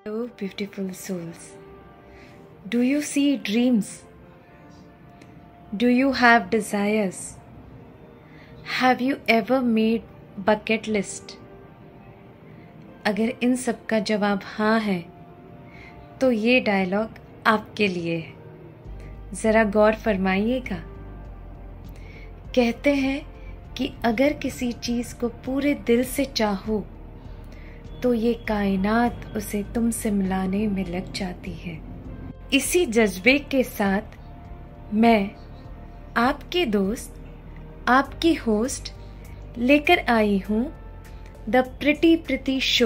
Hello, beautiful souls. Do you see dreams? Do you have desires? Have you ever made bucket list? अगर इन सब का जवाब हाँ है तो ये डायलॉग आपके लिए है. ज़रा गौर फरमाइएगा. कहते हैं कि अगर किसी चीज़ को पूरे दिल से चाहो तो ये कायनात उसे तुमसे मिलाने में लग जाती है. इसी जज्बे के साथ मैं आपके दोस्त, आपकी होस्ट लेकर आई हूँ the pretty Preeti show.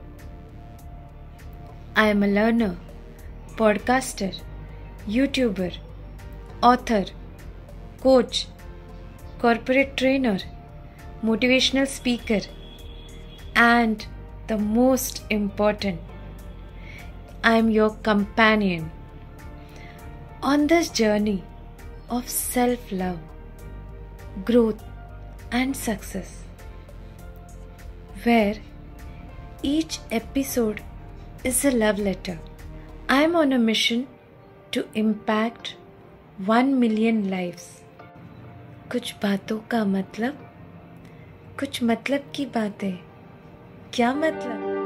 I am a learner, podcaster, YouTuber, author, coach, corporate trainer, motivational speaker, and the most important, I am your companion on this journey of self-love, growth and success, where each episode is a love letter. I am on a mission to impact 1 million lives. कुछ बातों का मतलब, कुछ मतलब की बातें. क्या मतलब?